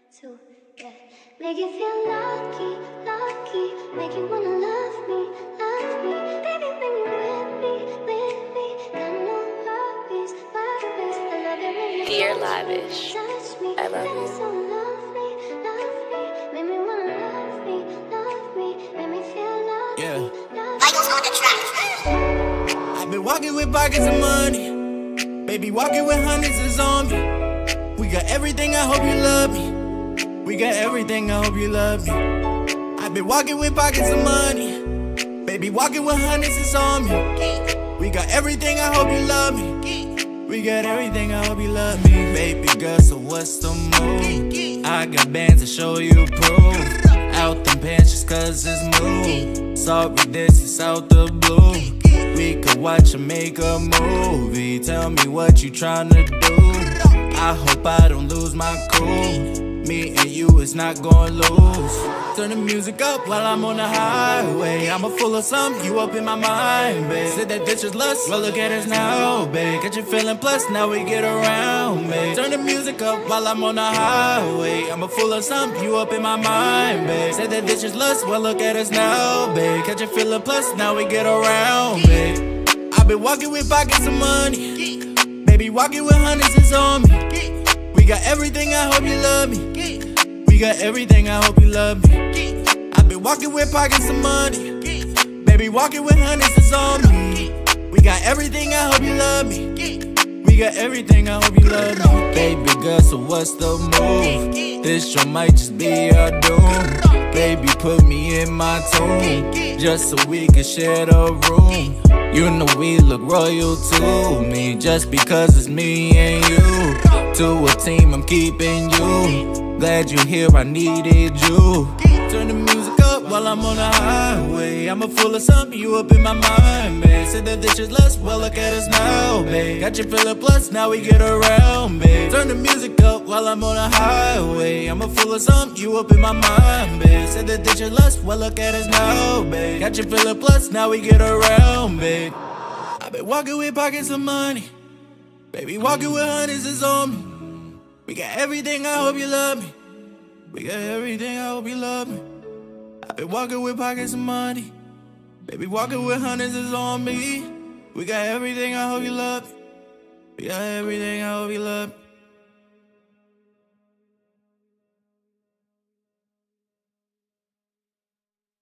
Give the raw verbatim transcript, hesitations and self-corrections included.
two, yeah. Make you feel lucky, lucky. Make you wanna love me, love me. Baby, when you're with me, with me. Got no worries, worries. I love it when you Dear touch Lavish, me, touch me. I love That is you. so lovely, lovely. Make me wanna love me, love me. Make me feel lucky, Yeah. lucky. Michael's on the track. I've been walking with pockets of money. Baby, walking with hundreds is on me. We got everything, I hope you love me. We got everything, I hope you love me. I've been walking with pockets of money. Baby, walking with hundreds is on me. We got everything, I hope you love me. We got everything, I hope you love me. Baby girl, so what's the move? I got bands to show you proof. Out them pants just cause it's new. Sorry, this is out the blue. We could watch and make a movie. Tell me what you tryna do. I hope I don't lose my cool. Me and you is not gonna lose. Turn the music up while I'm on the highway. I'm a full of something, you up in my mind, babe. Said that bitch is lust, well look at us now, babe. Got you feeling plus, now we get around, babe. Turn the music up while I'm on the highway. I'm a full of something, you up in my mind, babe. Said that bitch is lust, well look at us now, babe. Got you feeling plus, now we get around, babe. I've been walking with pockets of money. Baby, walking with hundreds is on me. We got everything, I hope you love me. We got everything, I hope you love me. I've been walking with pockets of money. Baby, walking with hundreds is on me. We got everything, I hope you love me. We got everything, I hope you love me. Baby girl, so what's the move? This show might just be our doom. Baby, put me in my tomb, just so we can share the room. You know we look royal to me, just because it's me and you. To a team, I'm keeping you. Glad you're here, I needed you. Turn the music up while I'm on the highway. I'm a full of something, you up in my mind, babe. Said that this is less, well look at us now, babe. Got you feeling plus, now we get around, babe. Turn the music up while I'm on the highway. I'm a full of something, you up in my mind, babe. Said that this is less, well look at us now, babe. Got you feeling plus, now we get around, babe. I've been walking with pockets of money. Baby, walking with hundreds is on me. We got everything, I hope you love me. We got everything, I hope you love me. I've been walking with pockets of money. Baby, walking with hundreds is on me. We got everything, I hope you love me. We got everything, I hope you love me.